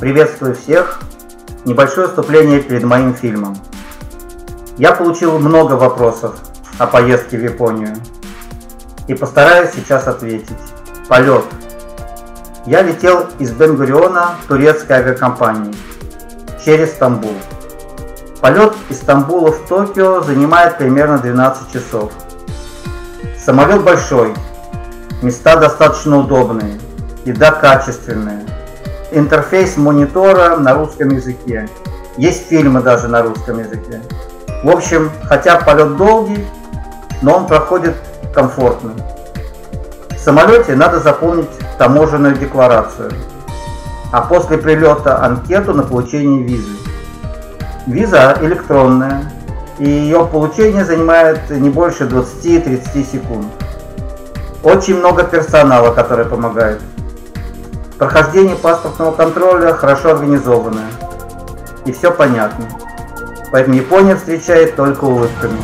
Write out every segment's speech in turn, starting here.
Приветствую всех! Небольшое вступление перед моим фильмом. Я получил много вопросов о поездке в Японию и постараюсь сейчас ответить. Полет. Я летел из Бен-Гуриона турецкой авиакомпании через Стамбул. Полет из Стамбула в Токио занимает примерно 12 часов. Самолет большой, места достаточно удобные, еда качественная. Интерфейс монитора на русском языке. Есть фильмы даже на русском языке. В общем, хотя полет долгий, но он проходит комфортно. В самолете надо заполнить таможенную декларацию, а после прилета анкету на получение визы. Виза электронная, и ее получение занимает не больше 20-30 секунд. Очень много персонала, который помогает. Прохождение паспортного контроля хорошо организованное, и все понятно. Поэтому Япония встречает только улыбками.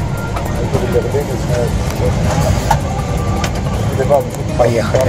Поехали.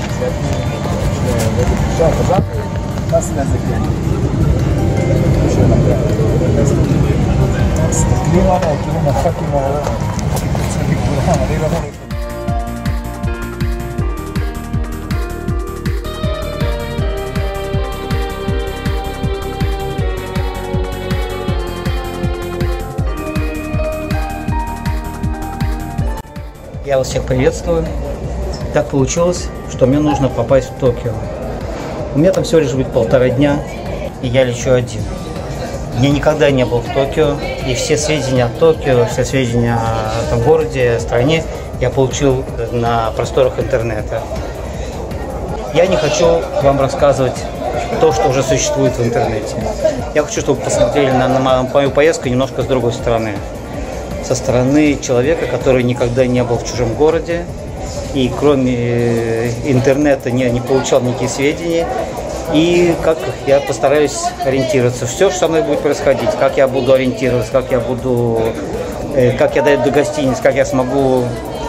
Я вас всех приветствую. Так получилось, что мне нужно попасть в Токио. У меня там всего лишь будет 1,5 дня, и я лечу один. Я никогда не был в Токио, и все сведения о Токио, все сведения о этом городе, о стране я получил на просторах интернета. Я не хочу вам рассказывать то, что уже существует в интернете. Я хочу, чтобы вы посмотрели на мою поездку немножко с другой стороны. Со стороны человека, который никогда не был в чужом городе и кроме интернета не получал никаких сведений. И как я постараюсь ориентироваться. Все, что со мной будет происходить, как я буду ориентироваться, как я дойду до гостиницы, как я смогу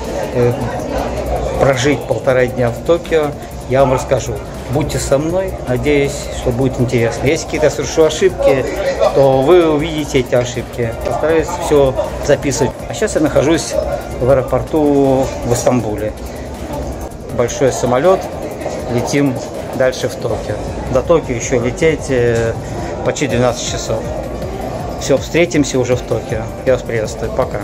прожить 1,5 дня в Токио, я вам расскажу. Будьте со мной, надеюсь, что будет интересно. Если какие-то совершу ошибки, то вы увидите эти ошибки. Постараюсь все записывать. А сейчас я нахожусь в аэропорту в Стамбуле. Большой самолет, летим дальше в Токио. До Токио еще лететь почти 12 часов. Все, встретимся уже в Токио. Я вас приветствую. Пока.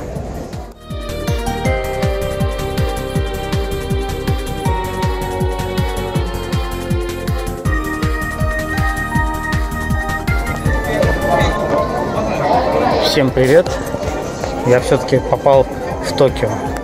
Всем привет! Я все-таки попал в Токио.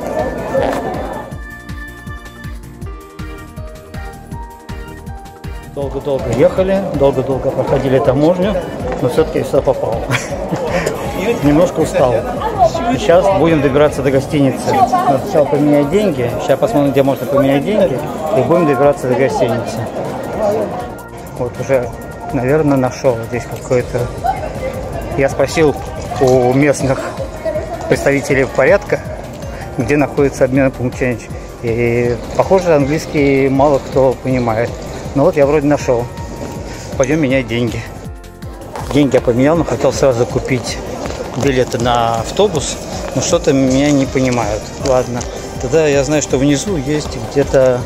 Долго-долго ехали, долго-долго проходили таможню, но все-таки я сюда попал. Немножко устал. Сейчас будем добираться до гостиницы. Надо сначала поменять деньги. Сейчас посмотрим, где можно поменять деньги. И будем добираться до гостиницы. Вот уже, наверное, нашел здесь какой-то. Я спросил у местных представителей порядка, где находится обменный пункт Change. И, похоже, английский мало кто понимает. Но вот я вроде нашел. Пойдем менять деньги. Деньги я поменял, но хотел сразу купить билеты на автобус. Но что-то меня не понимают. Ладно. Тогда я знаю, что внизу есть где-то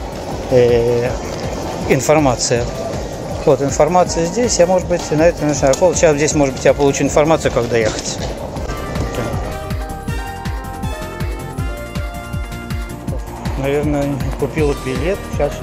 информация. Вот информация здесь. Я, может быть, на это начну. Сейчас здесь, может быть, я получу информацию, когда ехать. Наверное, купил билет. Сейчас.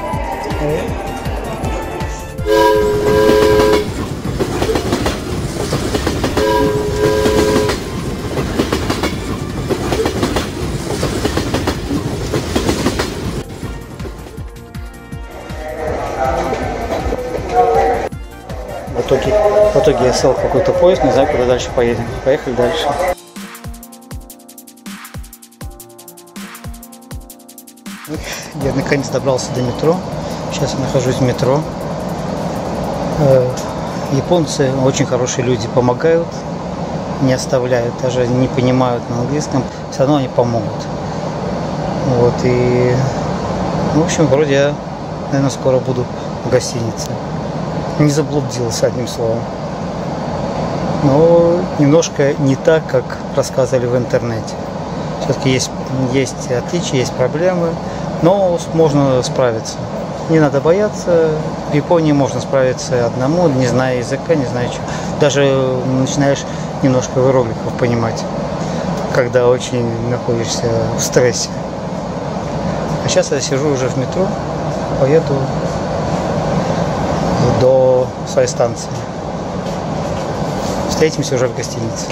В итоге я сел в какой-то поезд, не знаю, куда дальше поедем. Поехали дальше. Я наконец добрался до метро. Сейчас я нахожусь в метро. Японцы очень хорошие люди, помогают, не оставляют, даже не понимают на английском, все равно они помогут. Вот, и, в общем, вроде я, наверное, скоро буду в гостинице. Не заблудилась, одним словом. Но немножко не так, как рассказывали в интернете. Все-таки есть отличия, есть проблемы, но можно справиться. Не надо бояться. В Японии можно справиться одному, не зная языка, не зная чего. Даже начинаешь немножко иероглифов понимать, когда очень находишься в стрессе. А сейчас я сижу уже в метро, поеду до своей станции. Встретимся уже в гостинице.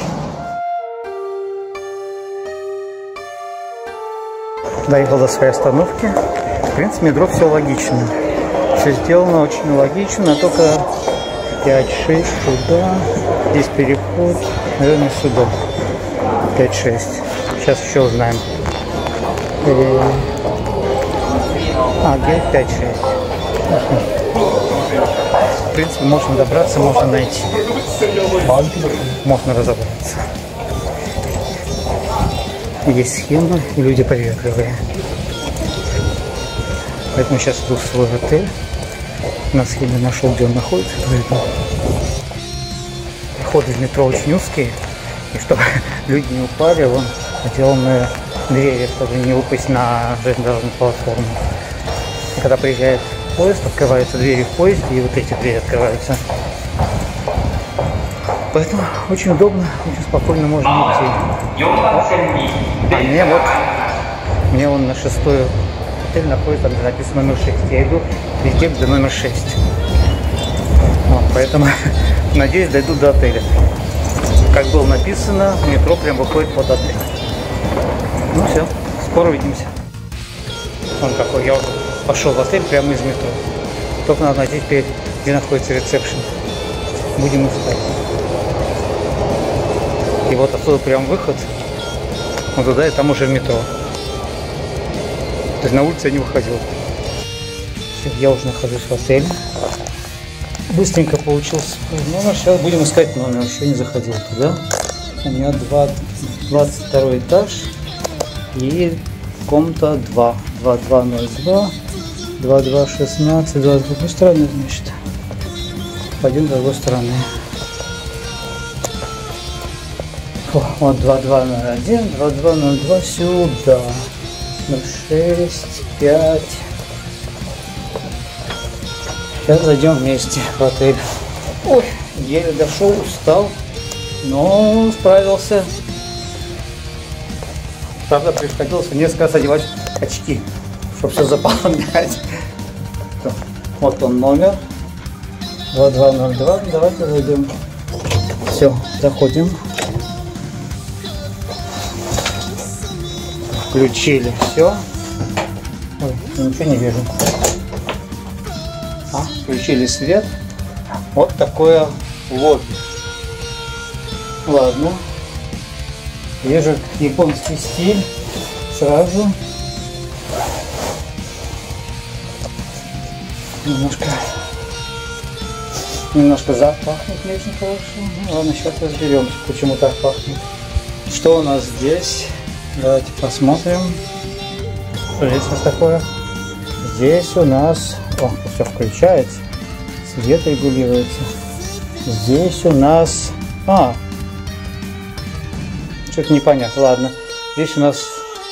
Доехал до своей остановки. В принципе, метро все логично. Все сделано очень логично, только 5-6 туда. Здесь переход, наверное, сюда. 5-6. Сейчас еще узнаем. Где 5-6. В принципе, можно добраться, можно найти. Можно разобраться. Есть схема, и люди приветливые. Поэтому сейчас иду в свой отель. На схеме нашел, где он находится. Проходы в метро очень узкие. И чтобы люди не упали, вон отделанные двери, чтобы не упасть на железнодорожную платформу. И когда приезжает поезд, открываются двери в поезде, и вот эти двери открываются. Поэтому очень удобно, очень спокойно можно идти. Мне он на 6-й отель находится, там где написано номер 6. Я иду везде, где номер 6. Вот, поэтому надеюсь, дойду до отеля. Как было написано, метро прям выходит под отель. Ну все, скоро увидимся. Вон какой, я пошел в отель прямо из метро. Только надо найти теперь, где находится ресепшн. Будем искать. И вот отсюда прям выход. Вот туда и там уже метро. То есть на улице я не выходил. Все, я уже нахожусь в отеле. Быстренько получился номер. Сейчас будем искать номер. Еще не заходил туда. У меня 22 этаж. И комната 2. 2202. 2216. 22. С другой стороны, значит. Пойдем с другой стороны. Вот 2201, 2202 сюда. 06, 5. Сейчас зайдем вместе в отель. Ой, еле дошел, устал, но справился. Правда, приходилось несколько раз одевать очки, чтобы все заполнять. Вот он номер. 2202. Давайте зайдем. Все, заходим. Включили все. Ой, ничего не вижу. Включили свет. Вот такое лобби. Ладно. Вижу японский стиль. Сразу. Немножко запах пахнет не очень хорошо. Ну ладно, сейчас разберемся, почему так пахнет. Что у нас здесь? Давайте посмотрим. Что здесь у нас такое? Здесь у нас... О, все включается. Свет регулируется. Здесь у нас... Что-то непонятно. Ладно. Здесь у нас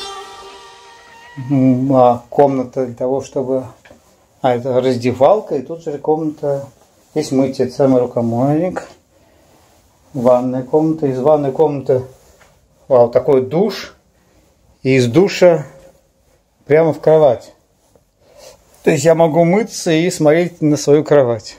комната для того, чтобы... это раздевалка. И тут же комната... Здесь мытье, это самый рукомойник. Ванная комната. Из ванной комнаты... Вау, такой душ. И из душа прямо в кровать. То есть я могу мыться и смотреть на свою кровать.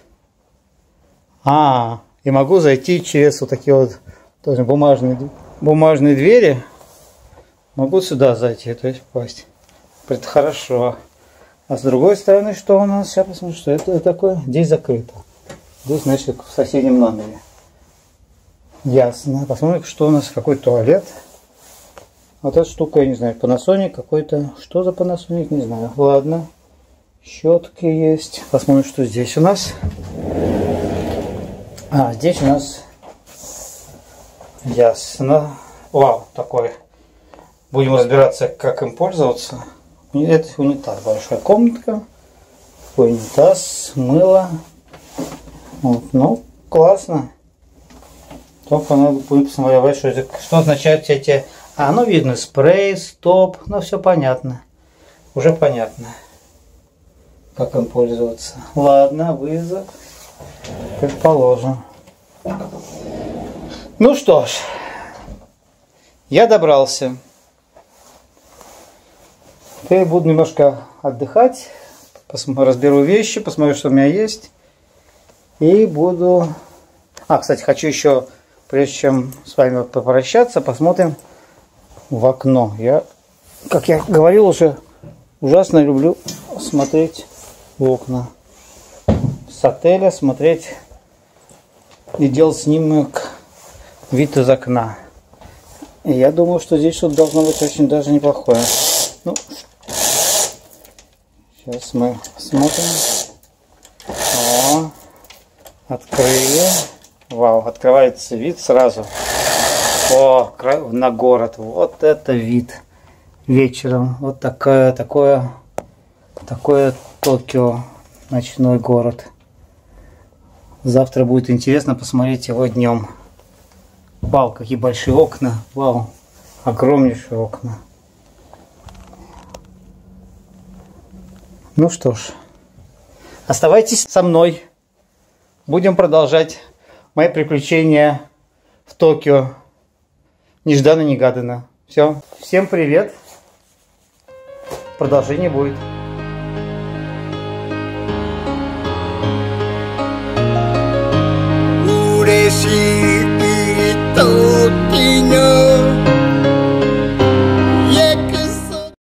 И могу зайти через вот такие вот тоже бумажные двери. Могу сюда зайти, то есть попасть. Это хорошо. А с другой стороны, что у нас? Сейчас посмотрим, что это такое. Здесь закрыто. Здесь, значит, в соседнем номере. Ясно. Посмотрим, что у нас, какой туалет. Вот эта штука, я не знаю, Panasonic какой-то. Что за Panasonic, не знаю. Ладно. Щетки есть. Посмотрим, что здесь у нас. Здесь у нас... Ясно. Вау, такой. Будем разбираться, как им пользоваться. Это унитаз. Большая комнатка. Унитаз, мыло. Вот, ну, классно. Только надо будет посмотреть, что означают все эти... А, ну видно, спрей, стоп, ну все понятно. Уже понятно, как им пользоваться. Ладно, вызов, предположим. Ну что ж, я добрался. Теперь буду немножко отдыхать, разберу вещи, посмотрю, что у меня есть. И буду... А, кстати, хочу еще, прежде чем с вами попрощаться, посмотрим в окно. Я, как я говорил, уже ужасно люблю смотреть в окна. С отеля смотреть и делать снимок вид из окна. И я думаю, что здесь что-то должно быть очень даже неплохое. Ну, сейчас мы смотрим. О, открыли. Вау, открывается вид сразу. О, на город. Вот это вид вечером. Вот такое Токио, ночной город. Завтра будет интересно посмотреть его днем. Вау, какие большие окна. Вау, огромнейшие окна. Ну что ж, оставайтесь со мной. Будем продолжать мои приключения в Токио. Нежданно-негаданно. Все. Всем привет. Продолжение будет.